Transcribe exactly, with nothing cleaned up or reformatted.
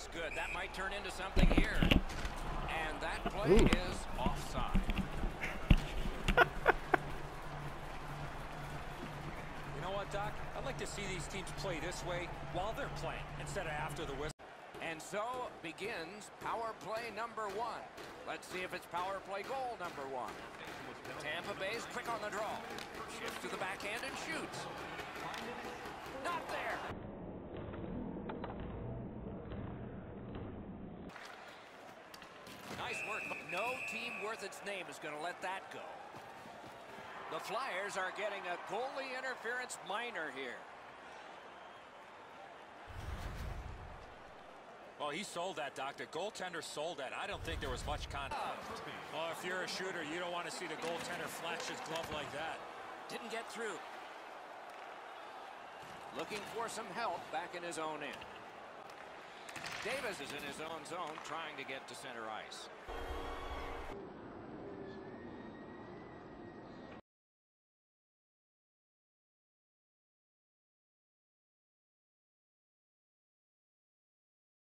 good. That might turn into something here. And that play Ooh. is offside. You know what, Doc? I'd like to see these teams play this way while they're playing instead of after the whistle. And so begins power play number one. Let's see if it's power play goal number one. Tampa Bay's quick on the draw. Shifts to the backhand and shoots. Not there. Nice work. No team worth its name is going to let that go. The Flyers are getting a goalie interference minor here. Well, he sold that, Doc. The goaltender sold that. I don't think there was much contact. Well, if you're a shooter, you don't want to see the goaltender flash his glove like that. Didn't get through. Looking for some help back in his own end. Davis is in his own zone trying to get to center ice.